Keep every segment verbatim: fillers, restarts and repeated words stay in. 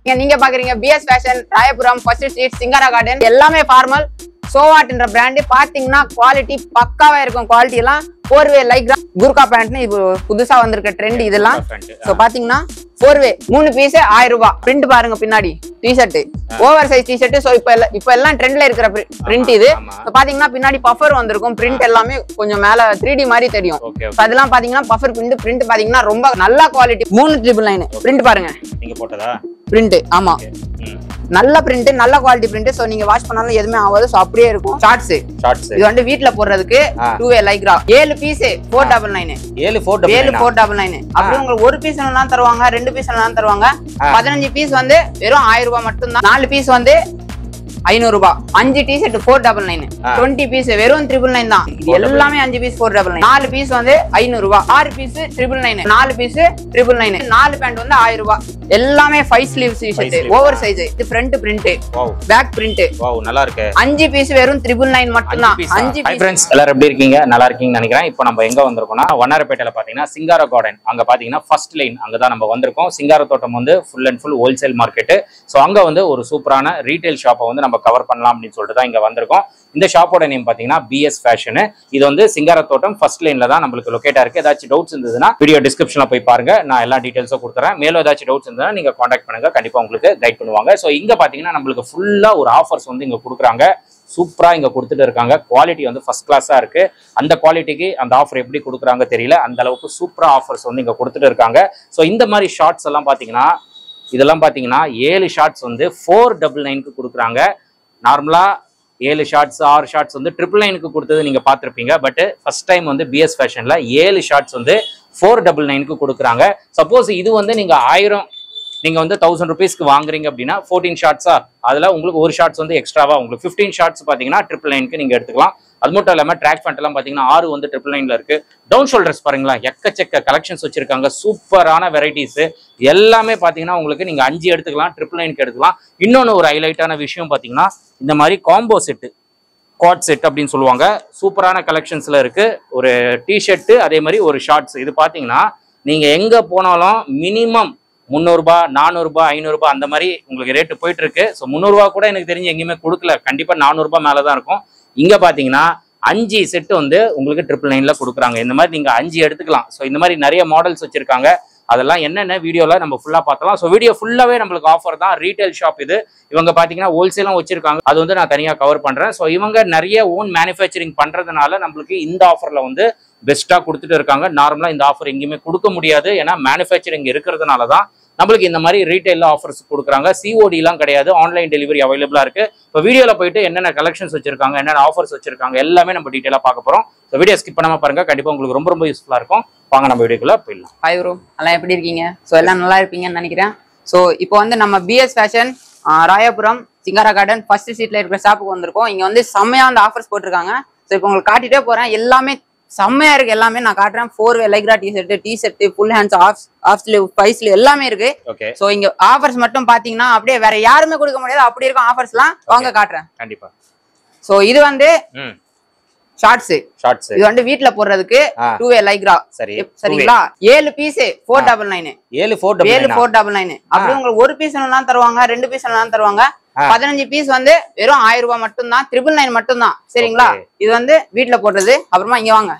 நீங்க பாக்குறீங்க PS fashion Royapuram first street Singara garden எல்லாமே ஃபார்மல் சோவாட்ன்ற பிராண்ட் பாத்தீங்கன்னா குவாலிட்டி பக்காவா இருக்கும். குவாலிட்டி எல்லாம் ஃபோர் வே லைக் குர்கா பேண்ட்னு இப்போ புதுசா வந்திருக்க ட்ரெண்ட் இதெல்லாம். சோ பாத்தீங்கன்னா ஃபோர் வே மூணு பீஸ் ஆயிரம் ரூபாய். பிரிண்ட் பாருங்க பின்னாடி T shirt over size T shirt. So இப்ப இப்ப எல்லாம் ட்ரெண்ட்ல இருக்கிற பிரிண்ட் இது. பாத்தீங்கன்னா பின்னாடி பஃபர் வந்திருக்கும். பிரிண்ட் எல்லாமே கொஞ்சம் மேல த்ரீ டி மாதிரி தெரியும். அதெல்லாம் பாத்தீங்கன்னா பஃபர் பிரிண்ட் பிரிண்ட் பாத்தீங்கன்னா ரொம்ப நல்ல குவாலிட்டி. மூணு ட்ரிபிள் நைன் பிரிண்ட் பாருங்க. நீங்க போட்டதா பிரிண்ட்? ஆமா, நல்ல பிரிண்ட், நல்ல குவாலிட்டி பிரிண்ட். சோ நீங்க வாஷ் பண்ணாலும் எதுவுமே ஆகாது. சோ அப்படியே இருக்கும். ஷார்ட்ஸ் ஷார்ட்ஸ் இது வந்து வீட்ல போடுறதுக்கு டூ வே லைக்ரா ஏழு பீஸ் ஃபோர் டபுள் நைன் ஏழு ஃபோர் டபுள் நைன் அப்படி உங்களுக்கு ஒரு பீஸ் வேணா தருவாங்க, ரெண்டு பீஸ் வேணா தருவாங்க. பதினஞ்சு பீஸ் வந்து வெறும் ஆயிரம் ரூபாய் மட்டும் தான். நாலு பீஸ் வந்து ஐநூறு ரூபாய். அஞ்சு T-shirt four double nine twenty piece வெறும் ட்ரிபிள் நைன் தான். இது எல்லாமே அஞ்சு பீஸ் ஃபோர் டபுள் நைன். நாலு பீஸ் வந்து ஐநூறு ரூபாய். ஆறு பீஸ் ட்ரிபிள் நைன். நாலு பீஸ் ட்ரிபிள் நைன். நாலு பேண்ட் வந்து ஆயிரம் ரூபாய். எல்லாமே five sleeves T-shirt over size. இது front print, back print. Wow, நல்லா இருக்கு. அஞ்சு பீஸ் வெறும் ட்ரிபிள் நைன் மட்டும் தான். அஞ்சு பீஸ். ஃப்ரெண்ட்ஸ் எல்லாரும் எப்படி இருக்கீங்க? நல்லா இருக்கீங்கன்னு நினைக்கிறேன். இப்போ நம்ம எங்க வந்திருக்கோம்னா வண்ணாரப்பேட்டையில பாத்தீங்கன்னா சிங்காரா கார்டன். அங்க பாத்தீங்கன்னா ஃபர்ஸ்ட் லைன் அங்க தான் நம்ம வந்திருக்கோம். சிங்கார தோட்டம் வந்து full and full wholesale market. So அங்க வந்து ஒரு சூப்பரான ரீட்டைல் ஷாப்பை வந்து நம்ம கவர் பண்ணலாம் அப்படின்னு சொல்லிட்டு தான் இங்க வந்திருக்கோம். இந்த ஷாப்போட நேம் பாத்தீங்கன்னா பிஎஸ் ஃபேஷன். இது வந்து சிங்கார தோட்டம் ஃபர்ஸ்ட் லைன்ல தான் நம்மளுக்கு லொகேட்டா இருக்கு. ஏதாச்சும் டவுட்ஸ் இருந்ததுன்னா வீடியோ டிஸ்கிரிப்ஷன்ல போய் பாருங்க. நான் எல்லா டீடைல்ஸும் கொடுத்துறேன். மேலும் ஏதாச்சும் டவுட்ஸ் இருந்தா நீங்க கான்டாக்ட் பண்ணுங்க. கண்டிப்பா உங்களுக்கு கைட் பண்ணுவாங்க. சோ இங்க பாத்தீங்கன்னா நம்மளுக்கு ஃபுல்லா ஒரு ஆஃபர்ஸ் வந்து இங்க கொடுக்குறாங்க. சூப்பரா இங்க கொடுத்துட்டு இருக்காங்க. குவாலிட்டி வந்து ஃபர்ஸ்ட் கிளாஸா இருக்கு. அந்த குவாலிட்டிக்கு அந்த ஆஃபர் எப்படி கொடுக்குறாங்க தெரியல. அந்த அளவுக்கு சூப்பரா ஆஃபர்ஸ் வந்து இங்க கொடுத்துட்டு இருக்காங்க. சோ இந்த மாதிரி ஷார்ட்ஸ் எல்லாம் பாத்தீங்கன்னா இதெல்லாம் பாத்தீங்கன்னா ஏழு ஷார்ட்ஸ் வந்து ஃபோர் டபுள் நைனுக்கு கொடுக்குறாங்க. நார்மலா ஏழு ஷார்ட்ஸ் ஆறு ஷார்ட்ஸ் வந்து ட்ரிபிள் நைனுக்கு கொடுத்தது நீங்க பாத்திருப்பீங்க. பட் ஃபர்ஸ்ட் டைம் வந்து பிஎஸ் ஃபேஷன்ல ஏழு ஷார்ட்ஸ் வந்து ஃபோர் டபுள் நைனுக்கு கொடுக்குறாங்க. சப்போஸ் இது வந்து நீங்க ஆயிரம் நீங்க வந்து தௌசண்ட் ருபீஸ்க்கு வாங்குறீங்க அப்படின்னா ஃபோர்டீன் ஷார்ட்ஸா அதுல உங்களுக்கு ஒரு ஷார்ட்ஸ் வந்து எக்ஸ்ட்ராவா உங்களுக்கு ஃபிஃப்டீன் ஷார்ட்ஸ் பாத்தீங்கன்னா ட்ரிபிள் நைனுக்கு நீங்க எடுத்துக்கலாம். அது மட்டும் இல்லாம ட்ராக் பேண்ட் எல்லாம் பாத்தீங்கன்னா ஆறு வந்து ட்ரிபிள் நைன்ல இருக்கு. டவுன் ஷோல்டர்ஸ் பாருங்களா, எக்கச்சக்க கலெக்ஷன்ஸ் வச்சிருக்காங்க. சூப்பரான வெரைட்டிஸ் எல்லாமே பாத்தீங்கன்னா உங்களுக்கு நீங்க அஞ்சு எடுத்துக்கலாம், ட்ரிபிள் நைனுக்கு எடுத்துக்கலாம். இன்னொன்னு ஒரு ஹைலைட்டான விஷயம் பாத்தீங்கன்னா இந்த மாதிரி காம்போ செட்டு, குவாட் செட் அப்படின்னு சொல்லுவாங்க. சூப்பரான கலெக்ஷன்ஸ்ல இருக்கு. ஒரு டிஷர்ட் அதே மாதிரி ஒரு ஷார்ட்ஸ். இது பாத்தீங்கன்னா நீங்க எங்க போனாலும் மினிமம் முந்நூறுபா நானூறுபா ஐநூறுபா அந்த மாதிரி உங்களுக்கு ரேட்டு போயிட்டு இருக்கு. ஸோ முந்நூறுபா கூட எனக்கு தெரிஞ்சு எங்கேயுமே கொடுக்கல. கண்டிப்பா நானூறுபா மேலதான் இருக்கும். இங்க பாத்தீங்கன்னா அஞ்சு செட்டு வந்து உங்களுக்கு ட்ரிபிள் நைன்ல கொடுக்குறாங்க. இந்த மாதிரி நீங்க அஞ்சு எடுத்துக்கலாம். ஸோ இந்த மாதிரி நிறைய மாடல்ஸ் வச்சிருக்காங்க. அதெல்லாம் என்னென்ன வீடியோல நம்ம ஃபுல்லா பார்த்தலாம். ஸோ வீடியோ ஃபுல்லாவே நம்மளுக்கு ஆஃபர் தான். ரீட்டைல் ஷாப் இது. இவங்க பாத்தீங்கன்னா ஹோல்சேலும் வச்சிருக்காங்க. அது வந்து நான் தனியா கவர் பண்றேன். ஸோ இவங்க நிறைய ஓன் மேனுஃபேக்சரிங் பண்றதுனால நம்மளுக்கு இந்த ஆஃபர்ல வந்து பெஸ்டா கொடுத்துட்டு இருக்காங்க. நார்மலா இந்த ஆஃபர் எங்கேயுமே கொடுக்க முடியாது. ஏன்னா மேனுஃபேக்சரிங் இருக்கிறதுனால தான் நம்மளுக்கு இந்த மாதிரி ரீட்டைல் ஆஃபர்ஸ் கொடுக்குறாங்க. சிஓடி எல்லாம் கிடையாது. ஆன்லைன் டெலிவரி அவைலபிளா இருக்கு. இப்போ வீடியோல போயிட்டு என்னென்ன கலெக்ஷன்ஸ் வச்சிருக்காங்க, என்னென்ன ஆஃபர்ஸ் வச்சிருக்காங்க எல்லாமே நம்ம டீடைலா பார்க்க போறோம். ஸோ வீடியோ ஸ்கிப் பண்ணாம பாருங்க. கண்டிப்பா உங்களுக்கு ரொம்ப ரொம்ப யூஸ்ஃபுல்லா இருக்கும். வாங்க நம்ம வீடியோக்குள்ள போயிடலாம். ஹாய் ப்ரோ, எல்லாம் எப்படி இருக்கீங்க? ஸோ எல்லாம் நல்லா இருப்பீங்கன்னு நினைக்கிறேன். ஸோ இப்போ வந்து நம்ம PS fashion Royapuram Singara garden first சீட்ல இருக்கிற ஷாப்புக்கு வந்திருக்கோம். இங்க வந்து செம்மையா அந்த ஆஃபர்ஸ் போட்டிருக்காங்க. ஸோ இப்போ உங்களுக்கு காட்டிட்டே போறேன். எல்லாமே செம்மையா இருக்கு. எல்லாமே நான் காட்டுறேன். Four way Lycra T-shirt, T-shirt, full hands, half half sleeve, five sleeve எல்லாமே இருக்கு. சோ இங்க ஆஃபர்ஸ் மட்டும் பாத்தீங்கன்னா அப்படியே வேற யாருமே கொடுக்க முடியாது. அப்படி இருக்கும் ஆஃபர்ஸ்லாம். வாங்க காட்டுறேன். கண்டிப்பா. சோ இது வந்து ஷார்ட்ஸ். ஷார்ட்ஸ் இது வந்து வீட்ல போடுறதுக்கு டூ வே லைக்ரா. சரி சரிங்களா? ஏழு பீஸ் ஃபோர் டபுள் நைன் ஏழு ஃபோர் டபுள் ஏழு ஃபோர் டபுள் நைன் அப்படி உங்களுக்கு ஒரு பீஸ் வேணாலும் தருவாங்க, ரெண்டு பீஸ் வேணாலும் தருவாங்க. பதினஞ்சு பீஸ் வந்து வெறும் ஆயிரம் ரூபாய் மட்டும் தான். ட்ரிபிள் நைன் மட்டும் தான். சரிங்களா? இது வந்து வீட்ல போடுறது. அப்புறமா இங்க வாங்க.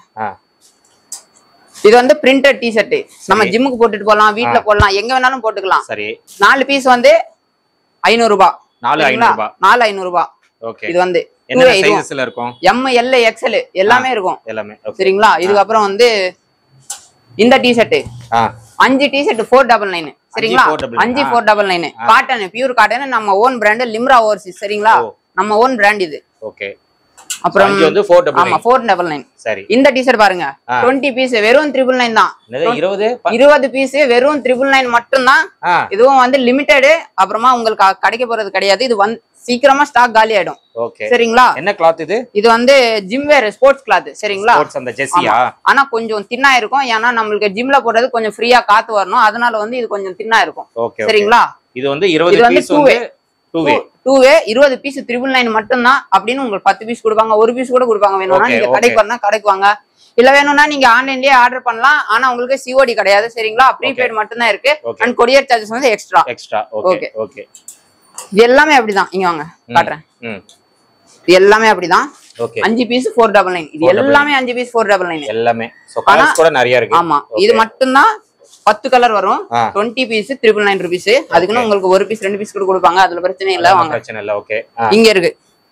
இது வந்து பிரிண்டட் டி ஷர்ட். நம்ம ஜிம்முக்கு போட்டுட்டு போலாம், வீட்ல போடலாம், எங்க வேணாலும் போட்டுக்கலாம். சரி. நாலு பீஸ் வந்து ஐநூறு ரூபாய். நாலு ஐநூறு ரூபாய் நாலு ஐநூறு ரூபாய். ஓகே. இது வந்து என்ன சைஸ்ல இருக்கும்? எம் எல் எக்ஸ்எல் எல்லாமே இருக்கும். எல்லாமே. சரிங்களா? இதுக்கு அப்புறம் வந்து இந்த டி ஷர்ட் அஞ்சு T-shirt four double nine. சரிங்களா? அஞ்சு four double nine cotton, pure cotton. நம்ம ஓன் பிராண்ட் லிம்ரா ஓவர்சீஸ். சரிங்களா? நம்ம ஓன் பிராண்ட் இது. ஓகே. அப்புறம் வந்து ஃபோர் டபுள் நைன். ஆமா ஃபோர் டபுள் நைன். சரி. இந்த டி ஷர்ட் பாருங்க, இருபது பீஸ் வெறும் ட்ரிபிள் நைன் தான். இருபது இருபது பீஸ் வெறும் ட்ரிபிள் நைன் மட்டும் தான். இதுவும் வந்து லிமிடெட். அப்புறமா உங்களுக்கு கிடைக்க போறது கிடையாது. இது வந்து சீக்கிரமா ஸ்டாக் காலி ஆயிடும். ஓகே. சரிங்களா? என்ன கிளாத் இது? இது வந்து ஜிம் வேர் ஸ்போர்ட்ஸ் கிளாத். சரிங்களா? ஸ்போர்ட்ஸ் அந்த ஜெர்சியா. ஆனா கொஞ்சம் தின்னா இருக்கும். ஏன்னா நம்மளுக்கு ஜிம்ல போடுறது கொஞ்சம் ஃப்ரீயா காத்து வரணும். அதனால வந்து இது கொஞ்சம் தின்னா இருக்கும். சரிங்களா? இது வந்து இருபது பீஸ் வந்து டூ வே இருபது பீஸ் ட்ரிபிள் நைன் மட்டும் தான். அப்படின்னு உங்களுக்கு பத்து பீஸ் கொடுப்பாங்க, ஒரு பீஸ் கூட கொடுப்பாங்க. வேணும்னா நீங்க கடைக்கு வரணும், கடைக்கு வாங்க. இல்ல வேணும்னா நீங்க ஆன்லைன்லயே ஆர்டர் பண்ணலாம். ஆனா உங்களுக்கு சிஓடி கிடையாது சரிங்களா, ப்ரீபெய்ட் மட்டும் தான் இருக்கு. அண்ட் கொரியர் சார்ஜஸ் வந்து எக்ஸ்ட்ரா எக்ஸ்ட்ரா. Okay okay. இது எல்லாமே அப்படிதான். இங்க வாங்க காட்டுறேன். இது எல்லாமே அப்படிதான். ஓகே. அஞ்சு பீஸ் நானூற்று தொண்ணூற்று ஒன்பது. இது எல்லாமே அஞ்சு பீஸ் நானூற்று தொண்ணூற்று ஒன்பது எல்லாமே. சோ கலர்ஸ் கூட நிறைய இருக்கு. ஆமா, இது மட்டும் தான் பத்து கலர் வரும். இருபது பீஸ் நூற்று தொண்ணூற்று ஒன்பது ரூபாய். அதுக்குன்னு உங்களுக்கு ஒரு பீஸ் ரெண்டு பீஸ் கூட கொடுப்பாங்க. அதுல பிரச்சனை இல்ல. வாங்க பிரச்சனை இல்ல. ஓகே. இங்க இருக்கு.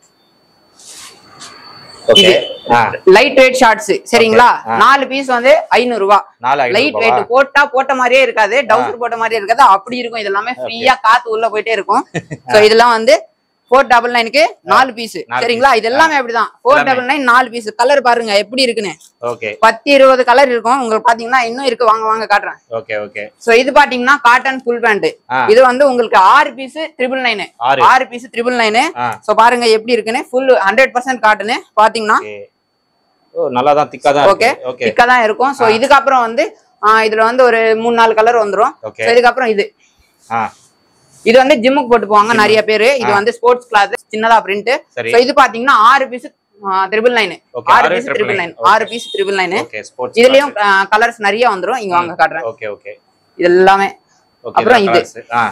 ஓகே. லைட் வெயிட் ஷார்ட்ஸ் சரிங்களா, நாலு பீஸ் வந்து ஐநூறு ரூபாய். லைட் வெயிட் போட்டா போட்ட மாதிரியே இருக்காது, டவுசர் போட்ட மாதிரியே இருக்காது, அப்படி இருக்கும். இது எல்லாமே ஃப்ரீயா காத்து உள்ள போயிட்டே இருக்கும். சோ இதெல்லாம் வந்து நானூற்று தொண்ணூற்று ஒன்பதுக்கு நாலு பீஸ் சரிங்களா. இது எல்லாமே அப்படிதான். நானூற்று தொண்ணூற்று ஒன்பது நாலு பீஸ். கலர் பாருங்க எப்படி இருக்குன்னு. ஓகே. பத்து இருபது கலர் இருக்கும். உங்களுக்கு பாத்தீங்கன்னா இன்னும் இருக்கு. வாங்க வாங்க காட்டுறேன். Okay okay. சோ இது பாத்தீங்கன்னா காட்டன் ஃபுல் பேண்ட். இது வந்து உங்களுக்கு ஆறு பீஸ் ட்ரிபிள் நைன். ஆறு பீஸ் ட்ரிபிள் நைன். சோ பாருங்க எப்படி இருக்குன்னு. Full hundred percent cotton. பாத்தீங்கன்னா நல்லா தான் திக்கா தான் ஓகே திக்கா தான் இருக்கும். சோ இதுக்கு அப்புறம் வந்து இதுல வந்து ஒரு மூணு நாலு கலர் வந்துரும். இதுக்கு அப்புறம் இது இது வந்து ஜிம்முக்கு போட்டு போவாங்க நிறைய பேரு. இது வந்து ஸ்போர்ட்ஸ் கிளாத் சின்னதா பிரிண்ட். சோ இது பாத்தீங்கன்னா ஆறு பீஸ் ட்ரிபிள் நைன். ஆறு பீஸ் ட்ரிபிள் நைன். ஆறு பீஸ் ட்ரிபிள் நைன். இதுலயும் கலர்ஸ் நிறைய வந்துரும். இங்க வாங்க காட்டுறேன். Okay okay. இது எல்லாமே. அப்புறம் இது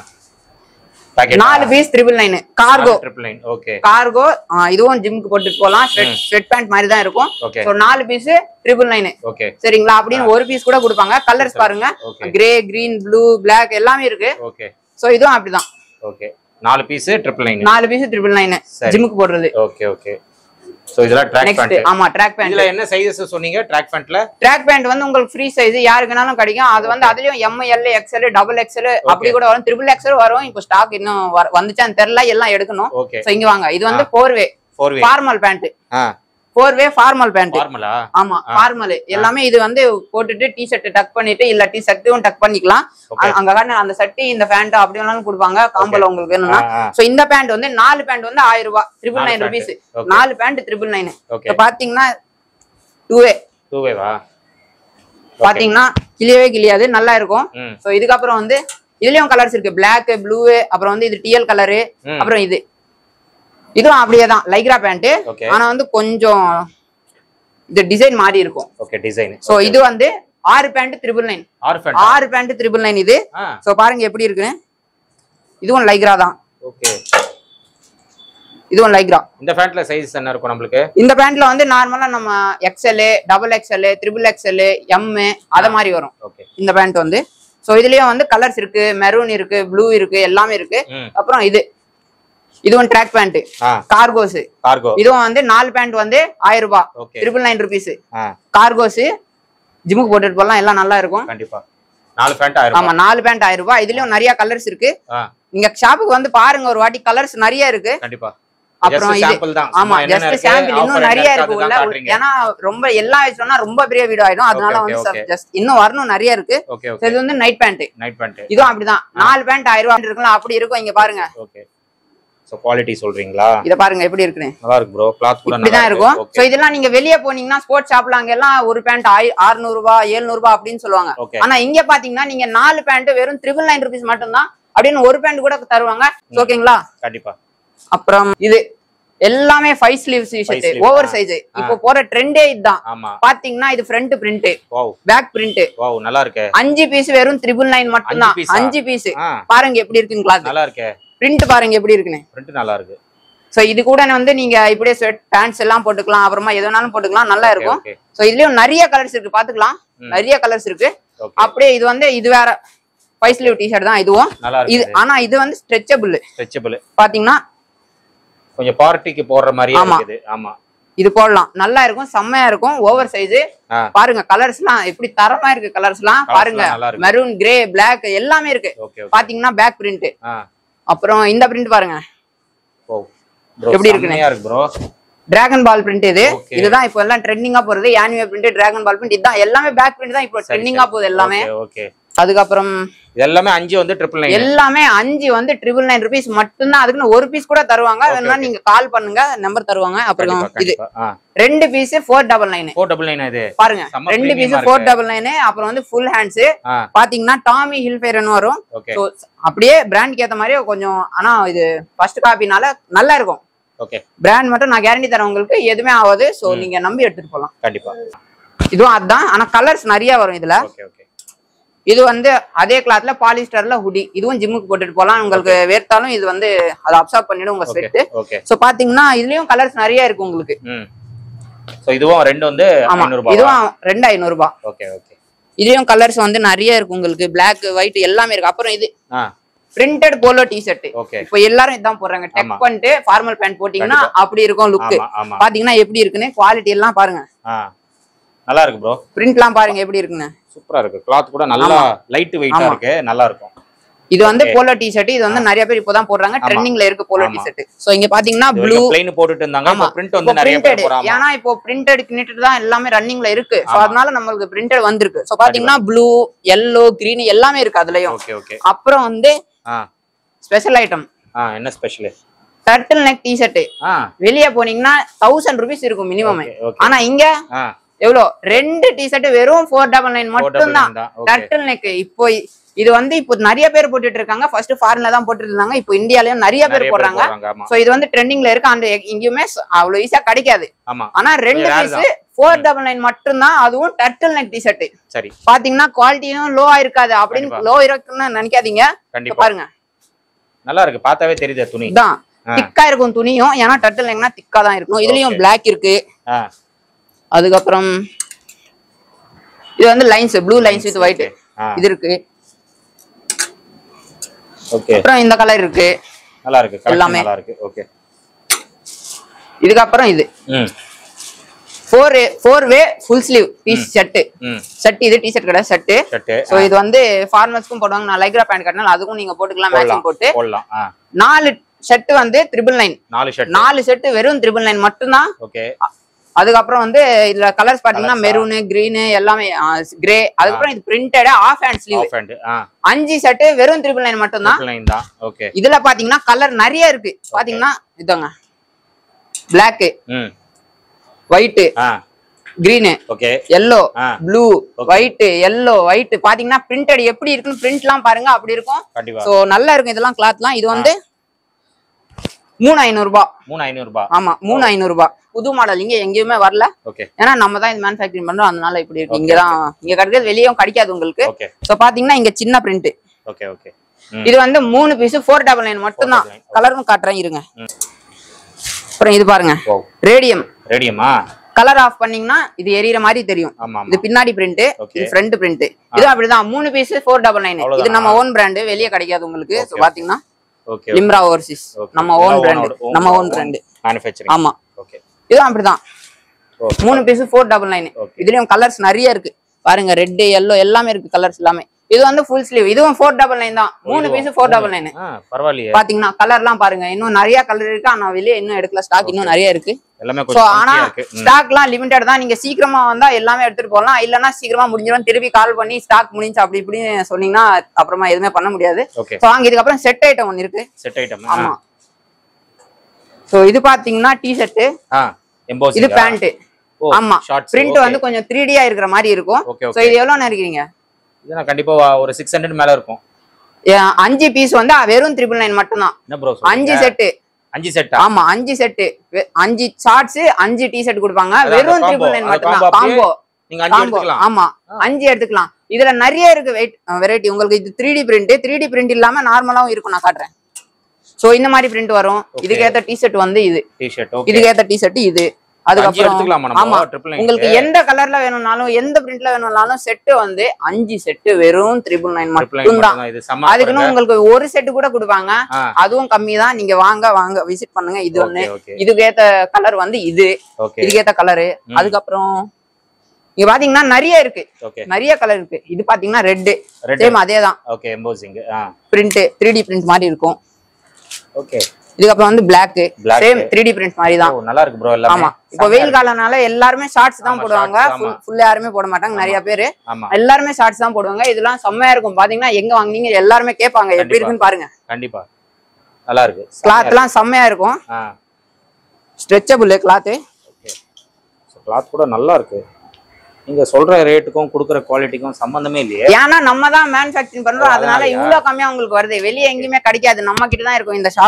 நாலு piece triple nine cargo. Okay. Cargo இதுவும் ஜிம்முக்கு போட்டு போலாம். ஸ்வெட் பேண்ட் மாதிரி தான் இருக்கும். சோ நாலு பீஸ் ட்ரிபிள் நைன். ஓகே சரிங்களா. அப்படின்னு ஒரு பீஸ் கூட கொடுப்பாங்க. கலர்ஸ் பாருங்க, கிரே, கிரீன், ப்ளூ, பிளாக் எல்லாமே இருக்கு. ஓகே. சோ இதுவும் அப்படிதான். ஓகே. நாலு பீஸ் ட்ரிபிள் நைன். நாலு பீஸ் ட்ரிபிள் நைன் ஜிம்முக்கு போடுறது. Okay okay. சோ இதெல்லாம் ட்ராக் பேண்ட். ஆமா ட்ராக் பேண்ட். இதுல என்ன சைஸஸ் சொன்னீங்க ட்ராக் பேண்ட்ல? ட்ராக் பேண்ட் வந்து உங்களுக்கு ஃப்ரீ சைஸ் யாருக்குனாலும் கிடைக்கும். அது வந்து அதுலயும் M L XL double XL அப்படி கூட வரும். ட்ரிபிள் எக்ஸ்எல் வரும். இப்போ ஸ்டாக் இன்னும் வந்துச்சான்னு தெரியல, எல்லாம் எடுக்கணும். சோ இங்க வாங்க. இது வந்து four way formal pant. Four way formal pant. ஃபார்மலா? ஆமா ஃபார்மல். எல்லாமே இது வந்து போட்டுட்டு டி ஷர்ட் டக் பண்ணிட்டு இல்ல டி ஷர்ட்டும் டக் பண்ணிக்கலாம். அங்க காரண அந்த சட்டி இந்த பேண்ட் அப்படி வேணாலும் கொடுப்பாங்க காம்போல உங்களுக்கு வேணும்னா. சோ இந்த பேண்ட் வந்து நாலு பேண்ட் வந்து ஆயிரம் ரூபாய் ட்ரிபிள் நைன் ருபீஸ். நாலு பேண்ட் ட்ரிபிள் நைன். இப்போ பாத்தீங்கன்னா டூ வே. டூ வேவா? பாத்தீங்கன்னா கிளியவே கிளியாது, நல்லா இருக்கும். சோ இதுக்கப்புறம் வந்து இதுலயும் கலர்ஸ் இருக்கு. பிளாக், ப்ளூ, அப்புறம் வந்து இது டிஎல் கலரு, அப்புறம் இது இதுவும் அப்படியே தான் லைக்ரா பேண்ட். ஆனா வந்து கொஞ்சம் இந்த டிசைன் மாறி இருக்கும். Okay design. சோ இது வந்து ஆறு பேண்ட் ட்ரிபிள் நைன். ஆறு பேண்ட் ஆறு பேண்ட் ட்ரிபிள் நைன் இது. சோ பாருங்க எப்படி இருக்குன்னு. இதுவும் லைக்ரா தான். ஓகே. இதுவும் லைக்ரா. இந்த பேண்ட்ல சைஸ் என்ன இருக்கும் நமக்கு? இந்த பேண்ட்ல வந்து நார்மலா நம்ம XL, double XL, triple XL, M அத மாதிரி வரும். ஓகே. இந்த பேண்ட் வந்து சோ இதுலயும் வந்து கலர்ஸ் இருக்கு. மெரூன் இருக்கு, ப்ளூ இருக்கு, எல்லாமே இருக்கு. அப்புறம் இது இதுவும் ட்ராக் பேண்ட் கார்கோஸ். கார்கோ இதுவும் வந்து நாலு பேண்ட் வந்து ஆயிரம் ரூபாய் ட்ரிபிள் நைன் ருபீஸ். கார்கோஸ் ஜிம்முக்கு போட்டுட்டு போலாம், எல்லாம் நல்லா இருக்கும். கண்டிப்பா நாலு பேண்ட் ஆயிரம். ஆமா நாலு பேண்ட் ஆயிரம் ரூபாய். இதுலயும் நிறைய கலர்ஸ் இருக்கு. நீங்க ஷாப்புக்கு வந்து பாருங்க ஒரு வாட்டி, கலர்ஸ் நிறைய இருக்கு. கண்டிப்பா. அப்புறம் இது ஆமா ஜஸ்ட் சாம்பிள் இன்னும் நிறைய இருக்கு உள்ள. ஏன்னா ரொம்ப எல்லாம் சொன்னா ரொம்ப பெரிய வீடியோ ஆயிடும். அதனால வந்து ஜஸ்ட் இன்னும் வரணும் நிறைய இருக்கு. இது வந்து நைட் பேண்ட். நைட் பேண்ட் இதுவும் அப்படிதான். நாலு பேண்ட் ஆயிரம் ரூபாய் இருக்குல்ல அப்படி இருக்கும். இங்க பாருங்க. ஓகே. சோ குவாலிட்டி சொல்றீங்களா? இத பாருங்க எப்படி இருக்குன்னு. நல்லா இருக்கு bro. கிளாத் கூட நல்லா இருக்கும். சோ இதெல்லாம் நீங்க வெளிய போனீங்கன்னா ஸ்போர்ட்ஸ் ஷாப்ல அங்க எல்லாம் ஒரு பேண்ட் அறுநூறு ரூபாய் எழுநூறு ரூபாய் அப்படினு சொல்லுவாங்க. ஆனா இங்க பாத்தீங்கன்னா நீங்க நாலு பேண்ட் வெறும் நூற்று தொண்ணூற்று ஒன்பது ரூபாய் மட்டும் தான் அப்படினு ஒரு பேண்ட் கூட தருவாங்க. ஓகேங்களா? கண்டிப்பா. அப்புறம் இது எல்லாமே five sleeves T-shirt over size. இப்போ போற ட்ரெண்டே இதுதான். பாத்தீங்கன்னா இது front print, wow back print. Wow நல்லா இருக்கு. அஞ்சு பீஸ் வெறும் நூற்று தொண்ணூற்று ஒன்பது மட்டும் தான். அஞ்சு பீஸ் பாருங்க எப்படி இருக்குன்னு. கிளாத் நல்லா இருக்கு. பிரிண்ட் பாருங்க எப்படி இருக்குன்னு. பிரிண்ட் நல்லா இருக்கு. சோ இது கூட வந்து நீங்க இப்படியே ஸ்வெட் பேண்ட்ஸ் எல்லாம் போட்டுக்கலாம். அப்புறமா எது வேணாலும் போட்டுக்கலாம், நல்லா இருக்கும். சோ இதுலயும் நிறைய கலர்ஸ் இருக்கு, பாத்துக்கலாம். நிறைய கலர்ஸ் இருக்கு. அப்படியே இது வந்து இது வேற ஃபைவ் ஸ்லீவ் டி-ஷர்ட் தான் இதுவும். இது ஆனா இது வந்து ஸ்ட்ரெச்சபிள். ஸ்ட்ரெச்சபிள் பாத்தீங்கன்னா கொஞ்சம் பார்ட்டிக்கு போடுற மாதிரியே இருக்குது. ஆமா இது போடலாம், நல்லா இருக்கும், செம்மையா இருக்கும். ஓவர் சைஸ் பாருங்க. கலர்ஸ் எல்லாம் எப்படி தரமா இருக்கு. கலர்ஸ் எல்லாம் பாருங்க. மெரூன், கிரே, பிளாக் எல்லாமே இருக்கு. பாத்தீங்கன்னா பேக் பிரிண்ட். அப்புறம் இந்த பிரிண்ட் பாருங்க எப்படி இருக்கு ப்ரோ. டிராகன் பால் பிரிண்ட் இது. இதுதான் இப்போ எல்லாம் ட்ரெண்டிங்கா போறது. Anime print, dragon ball print இதுதான். எல்லாமே பேக் பிரிண்ட் தான் இப்போ ட்ரெண்டிங்கா போகுது எல்லாமே. ஓகே. அதுக்கப்புறம் எல்லாமே அஞ்சு வந்து ட்ரிபிள் நைன். எல்லாமே அஞ்சு வந்து ட்ரிபிள் நைன் ருபீஸ் மட்டும் தான். அதுக்குன்னு ஒரு பீஸ் கூட தருவாங்க. வேணும்னா நீங்க கால் பண்ணுங்க, நம்பர் தருவாங்க. அப்புறம் இது ரெண்டு piece four double nine. Four double nine இது பாருங்க. ரெண்டு பீஸ் ஃபோர் டபுள் நைன். அப்புறம் வந்து ஃபுல் ஹேண்ட்ஸ் பாத்தீங்கன்னா டாமி ஹில்ஃபேர்னு வரும். சோ அப்படியே பிராண்ட்க்கு ஏத்த மாதிரி கொஞ்சம். ஆனா இது ஃபர்ஸ்ட் காப்பினால நல்லா இருக்கும். ஓகே. பிராண்ட் மட்டும் நான் கேரண்டி தரேன் உங்களுக்கு, எதுவுமே ஆகாது. சோ நீங்க நம்பி எடுத்துட்டு போலாம். கண்டிப்பா. இதுவும் அதான், ஆனா கலர்ஸ் நிறைய வரும் இதுல. Okay okay. இது வந்து அதே கிளாத்ல பாலிஸ்டர்ல ஹுடி, இதுவும் ஜிம்முக்கு போட்டுட்டு போலாம். உங்களுக்கு வேர்த்தாலும் இது வந்து அதை அப்சார்ப் பண்ணிடும் உங்க ஸ்வெட். ஓகே. சோ பாத்தீங்கன்னா இதுலயும் கலர்ஸ் நிறைய இருக்கு உங்களுக்கு. ம். சோ இதுவும் ரெண்டு வந்து ஐநூறு ரூபாய். இதுவும் ரெண்டு ஐநூறு ரூபாய். Okay okay. இதுலயும் கலர்ஸ் வந்து நிறைய இருக்கு உங்களுக்கு. பிளாக், ஒயிட் எல்லாமே இருக்கு. அப்புறம் இது பிரிண்டட் போலோ டி ஷர்ட். இப்போ எல்லாரும் இதான் போடுறாங்க. டெக் பண்ணிட்டு ஃபார்மல் பேண்ட் போட்டீங்கன்னா அப்படி இருக்கும் லுக். பாத்தீங்கன்னா எப்படி இருக்குன்னு குவாலிட்டி எல்லாம் பாருங்க. நல்லா இருக்கு ப்ரோ. பிரிண்ட்லாம் பாருங்க எப்படி இருக்குன்னு. சூப்பரா இருக்கு. கிளாத் கூட நல்லா லைட் வெயிட்டா இருக்கு. நல்லா இருக்கும். இது வந்து போலோ டி ஷர்ட். இது வந்து நிறைய பேர் இப்போதான் போடுறாங்க. ட்ரெண்டிங்ல இருக்கு போலோ டி ஷர்ட். சோ இங்க பாத்தீங்கன்னா ப்ளூ ப்ளைன் போட்டுட்டு இருந்தாங்க. இப்போ பிரிண்ட் வந்து நிறைய பேர் போறாங்க. ஏனா இப்போ பிரிண்டட் கினிட்டட் தான் எல்லாமே ரன்னிங்ல இருக்கு. சோ அதனால நமக்கு பிரிண்டட் வந்திருக்கு. சோ பாத்தீங்கன்னா ப்ளூ, yellow, green எல்லாமே இருக்கு அதுலயும். Okay okay. அப்புறம் வந்து ஆ ஸ்பெஷல் ஐட்டம். ஆ என்ன special? Turtle neck T-shirt. ஆ வெளிய போனீங்கன்னா ஆயிரம் ரூபாய் இருக்கும் மினிமம். ஆனா இங்க எவ்வளோ ரெண்டு டி ஷர்ட் வெறும் நானூற்று தொண்ணூற்று ஒன்பது மட்டும் தான். டர்ட்டில் நெக் இப்போ இது வந்து இப்போ நிறைய பேர் போட்டுட்டு இருக்காங்க. ஃபர்ஸ்ட் ஃபாரின்ல தான் போட்டுட்டு இருந்தாங்க. இப்போ இந்தியாலயும் நிறைய பேர் போடுறாங்க. சோ இது வந்து ட்ரெண்டிங்ல இருக்கு. அந்த எங்கேயுமே அவ்வளவு ஈஸியா கிடைக்காது. ஆனா ரெண்டு பீஸ் நானூற்று தொண்ணூற்று ஒன்பது மட்டும் தான். அதுவும் டர்ட்டில் நெக் டி ஷர்ட். சரி பாத்தீங்கன்னா குவாலிட்டியும் லோவா இருக்காது. அப்படின்னு லோ இருக்குன்னு நினைக்காதீங்க. பாருங்க நல்லா இருக்கு. பார்த்தாவே தெரியுது துணி தான் திக்கா இருக்கும் துணியும். ஏன்னா டர்ட்டில் நெக்னா திக்கா தான் இருக்கும். இதுலயும் பிளாக் இருக்கு. அதுக்கப்புறம் இது வந்து lines, blue lines with white இது இருக்கு. ஓகே. அப்புறம் இந்த கலர் இருக்கு. நல்லா இருக்கு. எல்லாமே நல்லா இருக்கு. ஓகே. இதுக்கு அப்புறம் இது ம் four four way full sleeve T shirt. ம் ஷர்ட் இது டி ஷர்ட் கிடையாது, ஷர்ட். ஷர்ட். சோ இது வந்து ஃபார்மல்ஸ்க்கும் போடுவாங்க. நான் லைக்ரா பேண்ட் கட்டனால அதுக்கும் நீங்க போட்டுக்கலாம். மேட்சிங் போட்டு போடலாம். நாலு ஷர்ட் வந்து ட்ரிபிள் நைன். நாலு ஷர்ட் நாலு ஷர்ட் வெறும் ட்ரிபிள் நைன் மட்டும் தான். ஓகே. அதுக்கப்புறம் வந்து இதுல கலர்ஸ் பாத்தீங்கன்னா மெரூன், கிரீன் எல்லாமே கிரே. அதுக்கப்புறம் இது பிரிண்டட் ஆஃப் ஹேண்ட் ஸ்லீவ். அஞ்சு ஷர்ட் வெறும் ட்ரிபிள் நைன் மட்டும் தான். இதுல பாத்தீங்கன்னா கலர் நிறைய இருக்கு. பாத்தீங்கன்னா இதாங்க black, white, green, yellow, blue, white, yellow, white. பாத்தீங்கன்னா பிரிண்டட் எப்படி இருக்குன்னு பிரிண்ட் எல்லாம் பாருங்க அப்படி இருக்கும். சோ நல்லா இருக்கும் இதெல்லாம் கிளாத்லாம். இது வந்து மூணு ஐநூறு ரூபாய். மூணு ஐநூறு ரூபாய். ஆமா மூணு ஐநூறு ரூபாய். புது மாடல் இங்க எங்கேயுமே வரல. ஏன்னா நம்ம தான் இது மேனுஃபேக்சரிங் பண்றோம். அதனால இப்படி இருக்கு. இங்கதான் இங்க கிடைக்கிறது, வெளியும் கிடைக்காது உங்களுக்கு. சோ பாத்தீங்கன்னா இங்க சின்ன பிரிண்ட். Okay okay. இது வந்து மூணு பீஸ் ஃபோர் டபுள் நைன் மட்டும் தான். கலரும் காட்டுறேன் இருங்க. அப்புறம் இது பாருங்க ரேடியம். ரேடியமா கலர் ஆஃப் பண்ணீங்கன்னா இது எரியற மாதிரி தெரியும். இது பின்னாடி பிரிண்ட், இது ஃப்ரண்ட் பிரிண்ட். இது அப்படிதான் மூணு பீஸ் ஃபோர் டபுள் நைன். இது நம்ம ஓன் பிராண்ட், வெளியே கிடைக்காது உங்களுக்கு. சோ பாத்தீங்கன்னா லிம்ரா ஓவர்சீஸ் நம்ம ஓன் பிராண்ட், நம்ம ஓன் பிராண்ட் மேனுஃபேக்சரிங். ஆமா ஓகே. இது அப்படிதான் மூணு பீஸ் ஃபோர் டபுள் நைன். இதுலயும் கலர்ஸ் நிறைய இருக்கு பாருங்க. ரெட், எல்லோ எல்லாமே இருக்கு கலர்ஸ் எல்லாமே. இது வந்து ஃபுல் ஸ்லீவ். இதுவும் ஃபோர் டபுள் நைன் தான். மூணு பீஸ் ஃபோர் டபுள் நைன். பரவாயில்லையே. பாத்தீங்கன்னா கலர் எல்லாம் பாருங்க. இன்னும் நிறைய கலர் இருக்கு. ஆனா வெளியே இன்னும் எடுக்கல. ஸ்டாக் இன்னும் நிறைய இருக்கு. ஆனா ஸ்டாக் எல்லாம் லிமிடெட் தான். நீங்க சீக்கிரமா வந்தா எல்லாமே எடுத்துட்டு போகலாம். இல்லன்னா சீக்கிரமா முடிஞ்சிடும். திருப்பி கால் பண்ணி ஸ்டாக் முடிஞ்சு அப்படி இப்படி சொன்னீங்கன்னா அப்புறமா எதுவுமே பண்ண முடியாது. இதுக்கு அப்புறம் செட் ஐட்டம் ஒன்னு இருக்கு. Set item. ஆமா. சோ இது பாத்தீங்கன்னா டி ஷர்ட், இது பேண்ட். ஆமா பிரிண்ட் வந்து கொஞ்சம் த்ரீ டியா இருக்கிற மாதிரி இருக்கும். சோ இது எவ்வளவு நினைக்கிறீங்க? இது கண்டிப்பா ஒரு சிக்ஸ் ஹண்ட்ரட் மேல இருக்கும். அஞ்சு பீஸ் வந்து வெறும் ட்ரிபிள் நைன் மட்டும் தான். அஞ்சு செட். அஞ்சு செட். ஆமா அஞ்சு செட். அஞ்சு ஷார்ட்ஸ், அஞ்சு டி ஷர்ட் கொடுப்பாங்க. வெறும் ட்ரிபிள் நைன் மட்டும் தான். காம்போ. நீங்க அஞ்சு எடுத்துக்கலாம். ஆமா அஞ்சு எடுத்துக்கலாம். இதுல நிறைய இருக்கு வெயிட் வெரைட்டி உங்களுக்கு. இது three D print. Three D print இல்லாம நார்மலாவும் இருக்கும். நான் காட்டுறேன். சோ இந்த மாதிரி பிரிண்ட் வரும். இதுக்கு ஏத்த டி ஷர்ட் வந்து இது. T shirt. இதுக்கு ஏத்த டி ஷர்ட் இது. அதுக்கப்புறம் ஆமா உங்களுக்கு எந்த கலர்ல வேணும்னாலும் எந்த பிரிண்ட்ல வேணும்னாலும் செட் வந்து அஞ்சு செட் வெறும் ட்ரிபிள் நைன் மட்டும் தான். அதுக்குன்னு உங்களுக்கு ஒரு செட் கூட கொடுப்பாங்க. அதுவும் கம்மி தான். நீங்க வாங்க வாங்க விசிட் பண்ணுங்க. இது ஒண்ணு. இதுக்கு ஏத்த கலர் வந்து இது. இதுக்கு ஏத்த கலரு. அதுக்கப்புறம் இங்க பாத்தீங்கன்னா நிறைய இருக்கு. நிறைய கலர் இருக்கு. இது பாத்தீங்கன்னா ரெட். சேம் அதே தான். Okay embossing print three D print மாதிரி இருக்கும். ஓகே. இதுக்கப்புறம் வந்து black same three D print மாதிரி தான். நல்லா இருக்கு ப்ரோ எல்லாமே. ஆமா இப்போ வெயில் காலனால எல்லாருமே ஷார்ட்ஸ் தான் போடுவாங்க. ஃபுல் யாருமே போட மாட்டாங்க. நிறைய பேரு எல்லாருமே ஷார்ட்ஸ் தான் போடுவாங்க. இதெல்லாம் செம்மையா இருக்கும். பாத்தீங்கன்னா எங்க வாங்குனீங்க எல்லாருமே கேட்பாங்க எப்படி இருக்குன்னு பாருங்க. கண்டிப்பா நல்லா இருக்கு. கிளாத் எல்லாம் செம்மையா இருக்கும். Stretchable cloth. Okay. So cloth கூட நல்லா இருக்கு. நீங்க சொல்ற ரேட்டுக்கும் கொடுக்குற குவாலிட்டிக்கும் சம்பந்தமே இல்லையே. ஏன்னா நம்ம தான் மேனுஃபேக்சரிங் பண்றோம். அதனால இவ்வளவு கம்மியா உங்களுக்கு வருது. வெளியே எங்கேயுமே கிடைக்காது. நம்ம கிட்ட தான் இருக்கும் இந்த ஷாப்.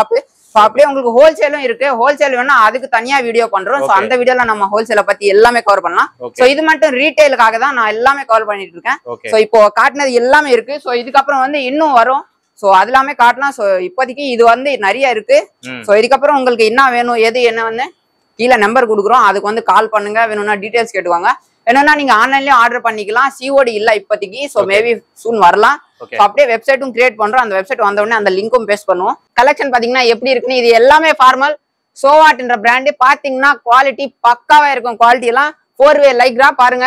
சோ அப்படியே உங்களுக்கு ஹோல்சேலும் இருக்கு. ஹோல்சேல் வேணா அதுக்கு தனியா வீடியோ பண்றோம். சோ அந்த வீடியோல நம்ம ஹோல்சேலை பத்தி எல்லாமே கவர் பண்ணலாம். சோ இது மட்டும் ரீட்டைலுக்காக தான் நான் எல்லாமே கவர் பண்ணிட்டு இருக்கேன். சோ இப்போ காட்டினது எல்லாமே இருக்கு. சோ இதுக்கப்புறம் வந்து இன்னும் வரும். சோ அது எல்லாமே காட்டலாம். சோ இப்போதைக்கு இது வந்து நிறைய இருக்கு. சோ இதுக்கப்புறம் உங்களுக்கு என்ன வேணும் எது என்ன வந்து கீழே நம்பர் கொடுக்குறோம், அதுக்கு வந்து கால் பண்ணுங்க. வேணும்னா டீடைல்ஸ் கேட்டுவாங்க. என்னன்னா நீங்க ஆன்லைன்லயும் ஆர்டர் பண்ணிக்கலாம். சிஓடி இல்ல இப்போதைக்கு. சோ மேபி சூன் வரலாம். அப்படியே வெப்சைட்டும் கிரியேட் பண்றோம். அந்த வெப்சைட் வந்த உடனே அந்த லிங்க்கும் பேஸ்ட் பண்ணுவோம். கலெக்ஷன் பாத்தீங்கன்னா எப்படி இருக்குன்னு, இது எல்லாமே ஃபார்மல். சோவாட்ன்ற பிராண்டு பாத்தீங்கன்னா குவாலிட்டி பக்காவா இருக்கும். குவாலிட்டி எல்லாம் ஃபோர் வே லைக்ரா பாருங்க.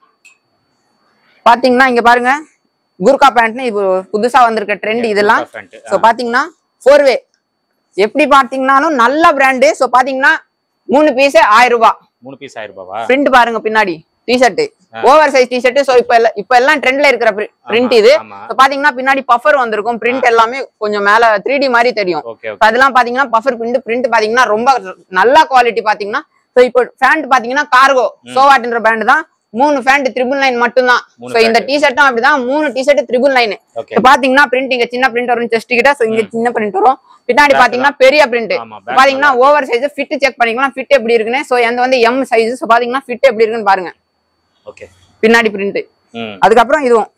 பாத்தீங்கன்னா இங்க பாருங்க குர்கா பேண்ட்னு இது புதுசா வந்திருக்க ட்ரெண்ட் இதெல்லாம். சோ பாத்தீங்கன்னா ஃபோர் வே எப்படி பாத்தீங்கன்னாலும் நல்ல பிராண்டு. சோ பாத்தீங்கன்னா மூணு பீஸ் ஆயிரம் ரூபாய். மூணு பீஸ் ஆயிரம் ரூபாவா? பிரிண்ட் பாருங்க பின்னாடி T shirt over size T shirt. So இப்ப இப்ப எல்லாம் ட்ரெண்ட்ல இருக்கிற பிரிண்ட் இது. சோ பாத்தீங்கன்னா பின்னாடி பஃபர் வந்திருக்கும். பிரிண்ட் எல்லாமே கொஞ்சம் மேல த்ரீ டி மாதிரி தெரியும். அதெல்லாம் பாத்தீங்கன்னா பஃபர் பிரிண்ட். பிரிண்ட் பாத்தீங்கன்னா ரொம்ப நல்ல குவாலிட்டி. பாத்தீங்கன்னா சோ இப்போ பேண்ட் பாத்தீங்கன்னா கார்கோ சோவாட்ன்ற பிராண்ட் தான். மூணு பேண்ட் ட்ரிபிள் நைன் மட்டும் தான். சோ இந்த டிஷர்ட்டும் அப்படிதான். மூணு டிஷர்ட் ட்ரிபிள் நைன். பாத்தீங்கன்னா பிரிண்ட் இங்க சின்ன பிரிண்ட் வரும் செஸ்ட் கிட்ட. சோ இங்க சின்ன பிரிண்ட் வரும். பின்னாடி பாத்தீங்கன்னா பெரிய பிரிண்ட். பாத்தீங்கன்னா ஓவர் சைஸ் ஃபிட் செக் பண்ணிக்கலாம். ஃபிட் எப்படி இருக்குன்னு. சோ எந்த வந்து எம் சைஸ். சோ பாத்தீங்கன்னா ஃபிட் எப்படி இருக்குன்னு பாருங்க. ஓகே பின்னாடி பிரிண்ட். அதுக்கப்புறம் இதுவும்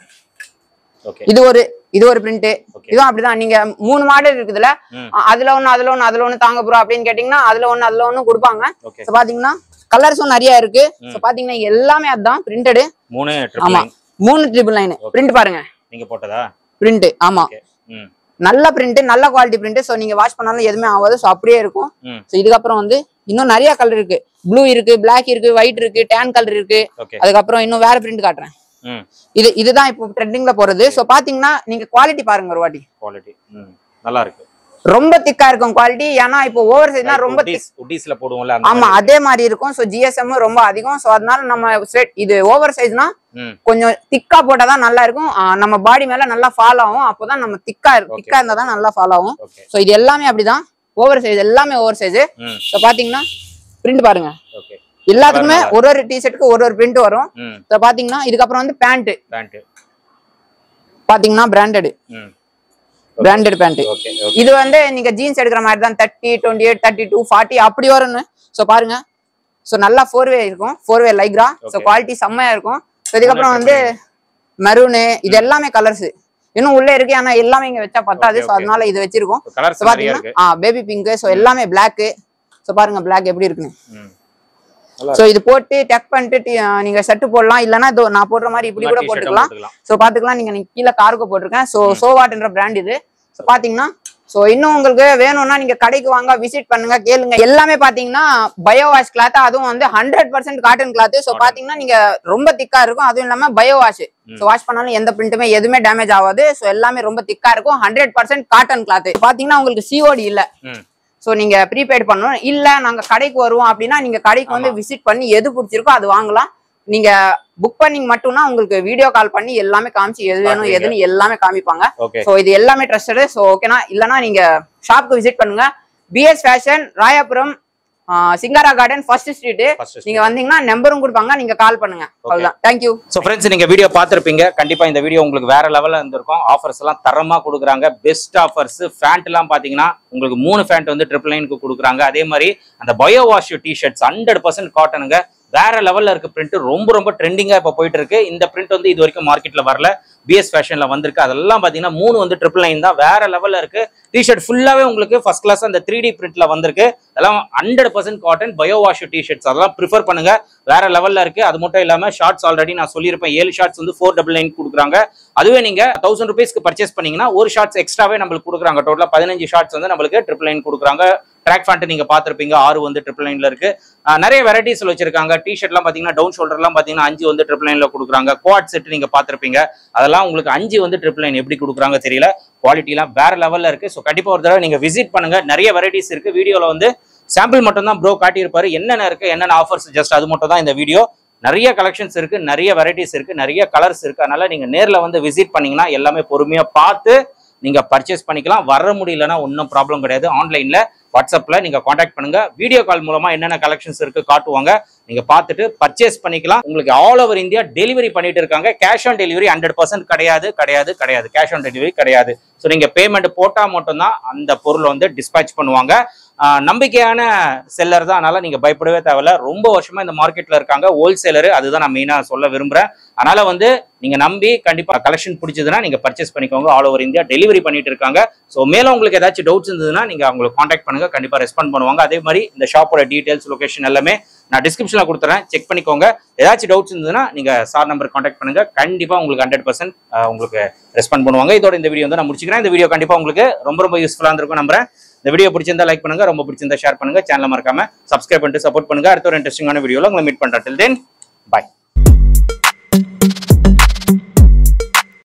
இது ஒரு இது ஒரு பிரிண்ட். இதுவும் அப்படிதான். நீங்க மூணு மாடல் இருக்குதுல, அதுல ஒண்ணு அதுல ஒண்ணு அதுல ஒண்ணு தாங்க போறோம் அப்படின்னு கேட்டீங்கன்னா அதுல ஒண்ணு அதுல ஒண்ணு கொடுப்பாங்க. சோ பாத்தீங்கன்னா கலர்ஸும் நிறைய இருக்கு. சோ பாத்தீங்கன்னா எல்லாமே அதான் பிரிண்டட். மூணு ஆமா மூணு ட்ரிபிள் நைன் பிரிண்ட் பாருங்க. நீங்க போட்டதா பிரிண்ட்? ஆமா நல்ல பிரிண்ட், நல்ல குவாலிட்டி பிரிண்ட். சோ நீங்க வாஷ் பண்ணாலும் எதுவுமே ஆகாது. சோ அப்படியே இருக்கும். சோ இதுக்கப்புறம் வந்து இன்னும் நிறைய கலர் இருக்கு. ப்ளூ இருக்கு, பிளாக் இருக்கு, ஒயிட் இருக்கு, டேன் கலர் இருக்கு. அதுக்கப்புறம் இன்னும் வேற பிரிண்ட் காட்டுறேன். இது இதுதான் இப்போ ட்ரெண்டிங்ல போறது. சோ பாத்தீங்கன்னா நீங்க குவாலிட்டி பாருங்க ஒரு வாட்டி. குவாலிட்டி நல்லா இருக்கு. ரொம்ப திக்கா இருக்கும் குவாலிட்டி. ஏன்னா இப்போ ஓவர் சைஸ்னா ரொம்ப உட்டிஸ்ல போடுவோம்ல. ஆமா அதே மாதிரி இருக்கும். சோ ஜிஎஸ்எம் ரொம்ப அதிகம். சோ அதனால நம்ம இது ஓவர் சைஸ்னா கொஞ்சம் திக்கா போட்டாதான் நல்லா இருக்கும். நம்ம பாடி மேல நல்லா ஃபால் ஆகும். அப்போதான் நம்ம திக்கா திக்கா இருந்தா தான் நல்லா ஃபால் ஆகும். சோ இது எல்லாமே அப்படிதான். ஓவர் சைஸ் எல்லாமே ஓவர் சைஸ். சோ பாத்தீங்கன்னா பிரிண்ட் பாருங்க. எல்லாத்துக்குமே ஒரு ஒரு டிஷர்ட்டுக்கு ஒரு ஒரு பிரிண்ட் வரும். சோ பாத்தீங்கன்னா இதுக்கப்புறம் வந்து பேண்ட். பேண்ட் பாத்தீங்கன்னா பிராண்டட் பிராண்டட் பேண்ட். இது வந்து நீங்க ஜீன்ஸ் எடுக்கிற மாதிரி தான். Thirty twenty eight thirty two forty அப்படி வரும்னு. சோ பாருங்க. சோ நல்லா ஃபோர் வே இருக்கும். Four way Lycra. So quality செம்மையா இருக்கும். இதுக்கப்புறம் வந்து மெரூனு இது எல்லாமே கலர்ஸ் இன்னும் உள்ள இருக்கு. ஆனா எல்லாமே இங்க வச்சா பத்தாது. சோ அதனால இது வச்சிருக்கோம். பாத்தீங்கன்னா பேபி பிங்க். சோ எல்லாமே பிளாக். சோ பாருங்க பிளாக் எப்படி இருக்குன்னு. சோ இது போட்டு டெக் பண்ணிட்டு நீங்க ஷர்ட் போடலாம். இல்லன்னா இதோ நான் போடுற மாதிரி இப்படி கூட போட்டுக்கலாம். சோ பாத்துக்கலாம். நீங்க கீழே கார்கோ போட்டிருக்கேன். சோ சோவாட்ன்ற பிராண்ட் இது. சோ பாத்தீங்கன்னா சோ இன்னும் உங்களுக்கு வேணும்னா நீங்க கடைக்கு வாங்க, விசிட் பண்ணுங்க, கேளுங்க. எல்லாமே பாத்தீங்கன்னா பயோ வாஷ் கிளாத். அதுவும் வந்து hundred percent cotton cloth. So பாத்தீங்கன்னா நீங்க ரொம்ப திக்கா இருக்கும். அதுவும் இல்லாம பயோ வாஷ். சோ வாஷ் பண்ணாலும் எந்த பிரிண்ட்டுமே எதுவுமே டேமேஜ் ஆகாது. சோ எல்லாமே ரொம்ப திக்கா இருக்கும். Hundred percent cotton cloth. பாத்தீங்கன்னா உங்களுக்கு சிஓடி இல்ல. சோ நீங்க ப்ரீபெய்ட் பண்ணணும். இல்ல நாங்க கடைக்கு வருவோம் அப்படின்னா நீங்க கடைக்கு வந்து விசிட் பண்ணி எது பிடிச்சிருக்கோ அது வாங்கலாம். நீங்க புக் பண்ணி மட்டும்னா உங்களுக்கு வீடியோ கால் பண்ணி எல்லாமே காமிச்சு எது வேணும் எதுன்னு எல்லாமே காமிப்பாங்க. சோ இது எல்லாமே ட்ரஸ்டட். சோ ஓகேனா இல்லனா நீங்க ஷாப்க்கு விசிட் பண்ணுங்க. PS fashion, Royapuram, Singara garden, first street. நீங்க வந்தீங்கன்னா நம்பரும் கொடுப்பாங்க. நீங்க கால் பண்ணுங்க. அவ்வளவுதான். Thank you. சோ फ्रेंड्स நீங்க வீடியோ பார்த்திருப்பீங்க. கண்டிப்பா இந்த வீடியோ உங்களுக்கு வேற லெவல்ல இருந்திருக்கும். ஆஃபர்ஸ் எல்லாம் தரமா கொடுக்குறாங்க. Best offers. ஃபேண்ட் எல்லாம் பாத்தீங்கன்னா உங்களுக்கு மூணு ஃபேண்ட் வந்து ட்ரிபிள் நைனுக்கு கொடுக்குறாங்க. அதே மாதிரி அந்த bio wash T shirts hundred percent காட்டனுங்க. வேற லெவல்ல இருக்க பிரிண்ட். ரொம்ப ரொம்ப ட்ரெண்டிங்கா இப்ப போயிட்டு இருக்கு. இந்த பிரிண்ட் வந்து இது வரைக்கும் மார்க்கெட்ல வரல. பிஎஸ் ஃபேஷன்ல வந்திருக்கு. அதெல்லாம் பாத்தீங்கன்னா மூணு வந்து ட்ரிபிள் நைன் தான். வேற லெவல்ல இருக்கு. டிஷர்ட் ஃபுல்லாவே உங்களுக்கு ஃபர்ஸ்ட் கிளாஸ் அந்த த்ரீ டி பிரிண்ட்ல வந்திருக்கு. அதெல்லாம் hundred percent cotton bio wash T shirts. அதெல்லாம் ப்ரிஃபர் பண்ணுங்க. வேற லெவல்ல இருக்கு. அது மட்டும் இல்லாம ஷார்ட்ஸ் ஆல்ரெடி நான் சொல்லியிருப்பேன். ஏழு ஷார்ட்ஸ் வந்து ஃபோர் டபுள் நைன் கொடுக்குறாங்க. அதுவே நீங்க தௌசண்ட் ருபீஸ்க்கு பர்ச்சேஸ் பண்ணீங்கன்னா ஒரு ஷார்ட்ஸ் எக்ஸ்ட்ராவே நம்மளுக்கு கொடுக்குறாங்க. டோட்டலா பதினஞ்சு ஷார்ட்ஸ் வந்து நம்மளுக்கு ட்ரிபிள் நைன் கொடுக்குறாங்க. ட்ராக் ஃபேண்ட் நீங்க பாத்திருப்பீங்க. ஆறு வந்து ட்ரிபிள் நைன்ல இருக்கு. நிறைய வெரைட்டிஸ்ல வச்சிருக்காங்க. டிஷர்ட்லாம் பாத்தீங்கன்னா டவுன் ஷோல்டர்லாம் பாத்தீங்கன்னா அஞ்சு வந்து ட்ரிபிள் நைன்ல கொடுக்குறாங்க. குவாட் செட் நீங்க பாத்திருப்பீங்க. அதெல்லாம் உங்களுக்கு அஞ்சு வந்து ட்ரிபிள் நைன் எப்படி கொடுக்குறாங்க தெரியல. குவாலிட்டி எல்லாம் வேற லெவல்ல இருக்கு. ஸோ கண்டிப்பா ஒரு தடவை நீங்க விசிட் பண்ணுங்க. நிறைய வெரைட்டிஸ் இருக்கு. வீடியோல வந்து சாம்பிள் மட்டும் தான் ப்ரோ காட்டியிருப்பாரு. என்னென்ன இருக்கு என்னென்ன ஆஃபர்ஸ் ஜஸ்ட் அது மட்டும் தான் இந்த வீடியோ. நிறைய கலெக்ஷன்ஸ் இருக்கு, நிறைய வெரைட்டிஸ் இருக்கு, நிறைய கலர்ஸ் இருக்கு. அதனால நீங்க நேர்ல வந்து விசிட் பண்ணீங்கன்னா எல்லாமே பொறுமையா பார்த்து நீங்க பர்ச்சேஸ் பண்ணிக்கலாம். வர முடியலன்னா ஒன்றும் ப்ராப்ளம் கிடையாது. ஆன்லைன்ல வாட்ஸ்அப்ல நீங்க காண்டாக்ட் பண்ணுங்க. வீடியோ கால் மூலமா என்னென்ன கலெக்ஷன்ஸ் இருக்கு காட்டுவாங்க, நீங்க பார்த்துட்டு பர்ச்சேஸ் பண்ணிக்கலாம். உங்களுக்கு ஆல் ஓவர் இந்தியா டெலிவரி பண்ணிட்டு இருக்காங்க. Cash on delivery hundred percent கிடையாது கிடையாது கிடையாது கேஷ் ஆன் டெலிவரி கிடையாது. ஸோ நீங்க பேமெண்ட் போட்டா மட்டும்தான் அந்த பொருளை வந்து டிஸ்பேச் பண்ணுவாங்க. நம்பிக்கையான செல்லர் தான், அதனால நீங்க பயப்படவே தேவையில்ல. ரொம்ப வருஷமா இந்த மார்க்கெட்ல இருக்காங்க, ஹோல்சேலர். அதுதான் நான் மெயினா சொல்ல விரும்புறேன். அதனால வந்து நீங்க நம்பி கண்டிப்பா கலெக்ஷன் பிடிச்சதுன்னா நீங்க பர்ச்சேஸ் பண்ணிக்கோங்க. ஆல் ஓவர் இந்தியா டெலிவரி பண்ணிட்டு இருக்காங்க. ஸோ மேலும் உங்களுக்கு ஏதாச்சும் டவுட்ஸ் இருந்ததுன்னா நீங்க அவங்களுக்கு காண்டாக்ட் பண்ணுங்க, கண்டிப்பா ரெஸ்பாண்ட் பண்ணுவாங்க. அதே மாதிரி இந்த ஷாப்போட டீடைல்ஸ், லொகேஷன் எல்லாமே நான் டிஸ்கிரிப்ஷன்ல கொடுத்துறேன், செக் பண்ணிக்கோங்க. ஏதாச்சும் டவுட்ஸ் இருந்ததுன்னா நீங்க சார் நம்பர் காண்டாக்ட் பண்ணுங்க, கண்டிப்பா உங்களுக்கு ஹண்ட்ரட் பர்சன்ட் உங்களுக்கு ரெஸ்பாண்ட் பண்ணுவாங்க. இதோட இந்த வீடியோ வந்து நான் முடிச்சுக்கிறேன். இந்த வீடியோ கண்டிப்பா உங்களுக்கு ரொம்ப ரொம்ப யூஸ்ஃபுல்லா இருந்திருக்கும் நம்புறேன். இந்த வீடியோ பிடிச்சிருந்தா லைக் பண்ணுங்க, ரொம்ப பிடிச்சிருந்தா ஷேர் பண்ணுங்க, சேனலை மறக்காம சப்ஸ்கிரைப் பண்ணிட்டு சப்போர்ட் பண்ணுங்க. அடுத்த ஒரு இன்ட்ரெஸ்டிங்கான வீடியோல உங்களை மீட் பண்றேன். Till then by.